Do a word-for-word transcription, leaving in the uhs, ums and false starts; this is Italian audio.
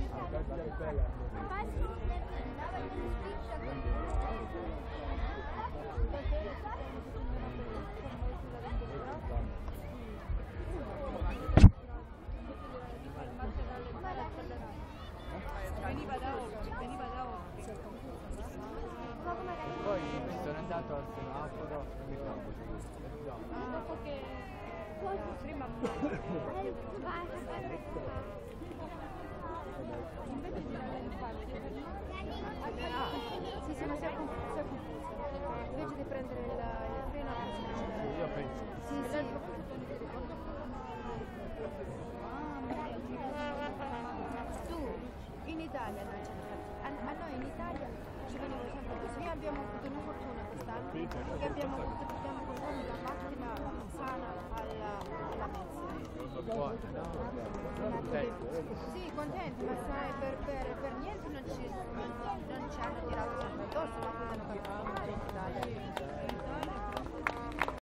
Veniva da oggi, veniva da oggi. Poi sono andato al semaforo e mi trovo. Dopo che prima invece di andare in parte sì sì ma si è confuso invece di prendere il, il treno Io penso. sì sì tu in Italia noi ce a, a noi in Italia ci veniva sempre così. Noi abbiamo avuto una fortuna quest'anno perché abbiamo avuto abbiamo portato la macchina sana alla, alla mezza. Sì, contenti, ma sai, per, per, per niente non ci, non, non ci hanno tirato sempre addosso, ma cosa hanno fatto male in Italia.